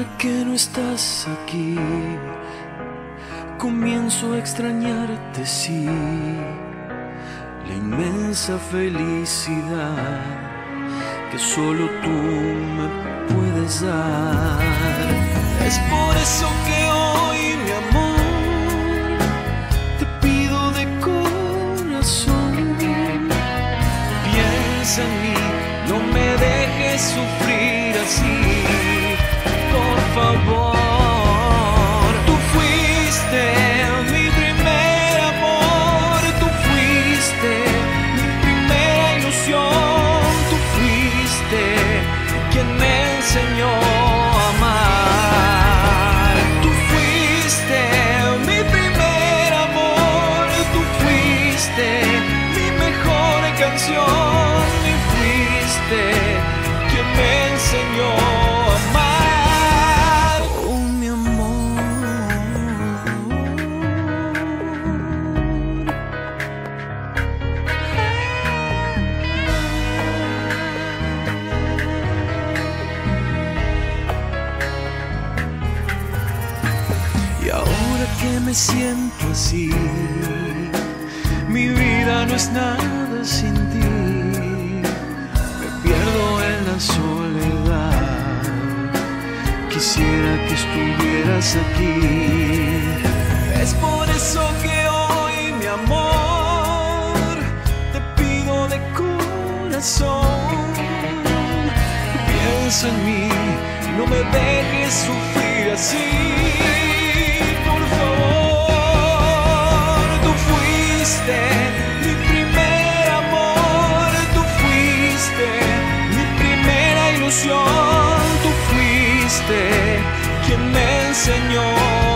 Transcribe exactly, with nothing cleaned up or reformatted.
que no estás aquí, comienzo a extrañarte, sí, la inmensa felicidad que solo tú me puedes dar. Es por eso que hoy, mi amor, te pido de corazón, piensa en mí, no me dejes sufrir así, por favor. Tú fuiste mi primer amor, tú fuiste mi primera ilusión, tú fuiste quien me enseñó a amar. Tú fuiste mi primer amor, tú fuiste mi mejor canción y fuiste quien me enseñó a amar. Oh, mi amor. Y ahora que me siento así, mi vida no es nada sin ti. Me pierdo en la soledad, quisiera que estuvieras aquí. Es por eso que hoy, mi amor, te pido de corazón, piensa en mí, no me dejes sufrir así. Por favor, tú fuiste mi primer amor, tú fuiste mi primera ilusión, tú fuiste quien me enseñó